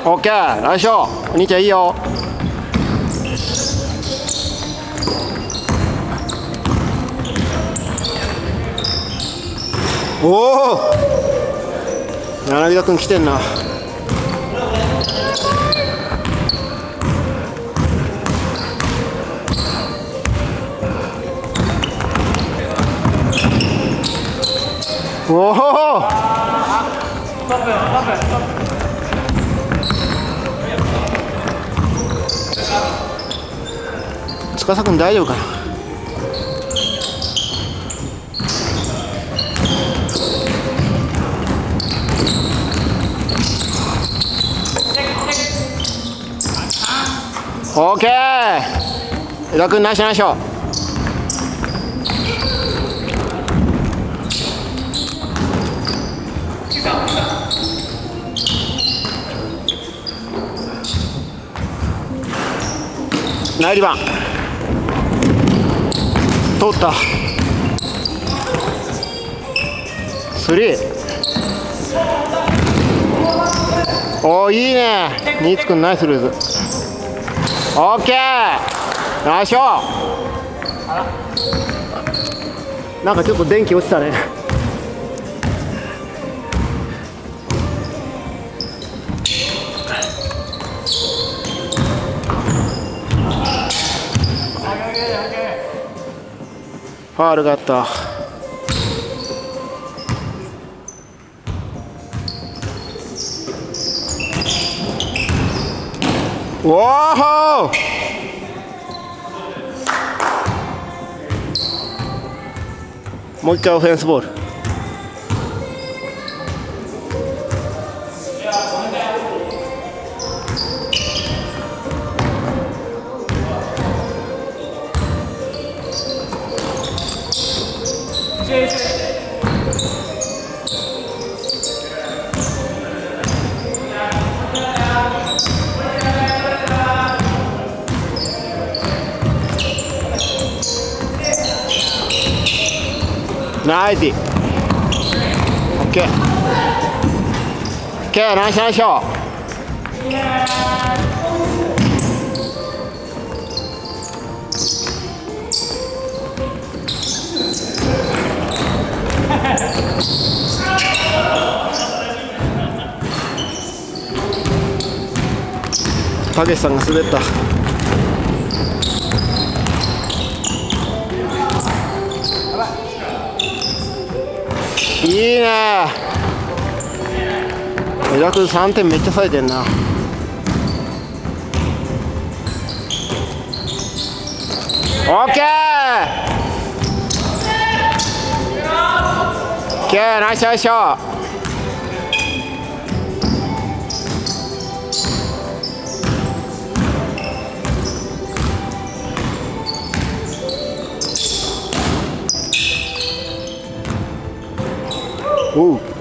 オッケー、ナイスショー。お兄ちゃんいいよ。おお、柳田君来てんな。おお、司君大丈夫かな。オーケー、江田君ナイスナイスショー。ナイリバン通った。スリー。おお、いいね。新津君ナイスルーズ。オッケー、ナイスショー。なんかちょっと電気落ちたね。ファウルがあった。おお、もう一回オフェンスボール。ナイス。オッケー。オッケー、ナイスナイスショー。たけしさんが滑った。いいね。江田君3点めっちゃ冴えてんな。オッケー、オッケー、ナイスナイスショー。おう、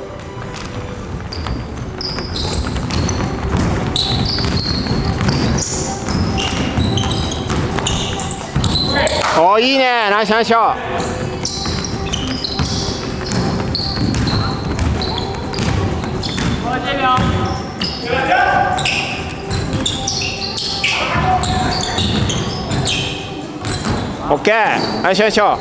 お、いいね。ナイスナイスショー。オッケー、ナイスナイスショー。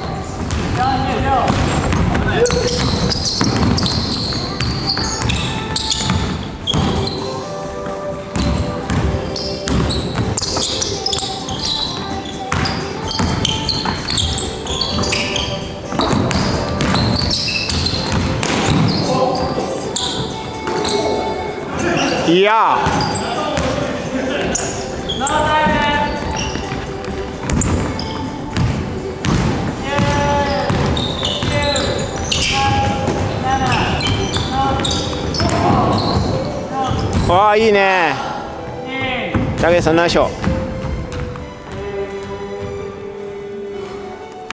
いやー、わあ、いいね。たけしさんナイスショー。